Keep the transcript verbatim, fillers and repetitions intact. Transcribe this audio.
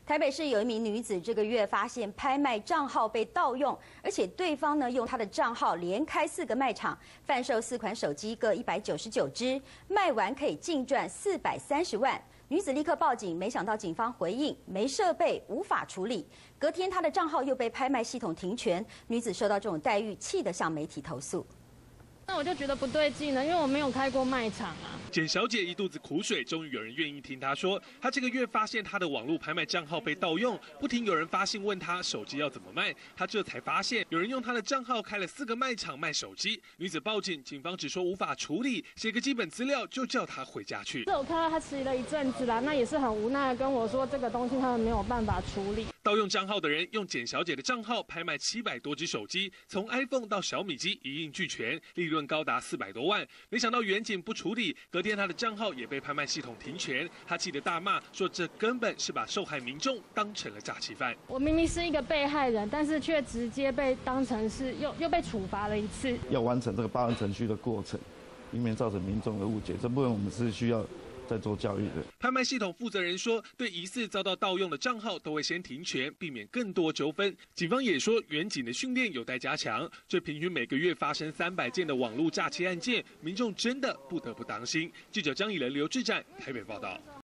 台北市有一名女子，这个月发现拍卖账号被盗用，而且对方呢用她的账号连开四个卖场，贩售四款手机各一百九十九只，卖完可以净赚四百三十万。女子立刻报警，没想到警方回应没设备，无法处理。隔天她的账号又被拍卖系统停权，女子受到这种待遇，气得向媒体投诉。 那我就觉得不对劲了，因为我没有开过卖场啊。 简小姐一肚子苦水，终于有人愿意听她说。她这个月发现她的网络拍卖账号被盗用，不停有人发信问她手机要怎么卖，她这才发现有人用她的账号开了四个卖场卖手机。女子报警，警方只说无法处理，写个基本资料就叫她回家去。 我看到她迟疑了一阵子啦，那也是很无奈的跟我说这个东西他们没有办法处理。 盗用账号的人用简小姐的账号拍卖七百多只手机，从 iPhone 到小米机一应俱全，利润高达四百多万。没想到远景不处理，隔天他的账号也被拍卖系统停权。他气得大骂说：“这根本是把受害民众当成了诈欺犯。 我明明是一个被害人，但是却直接被当成是又又被处罚了一次。 要完成这个报案程序的过程，以免造成民众的误解。这部分我们是需要 在做教育的。 拍卖系统负责人说，对疑似遭到盗用的账号都会先停权，避免更多纠纷。警方也说，远景的训练有待加强。这平均每个月发生三百件的网络诈欺案件，民众真的不得不当心。记者张以仁、刘志展台北报道。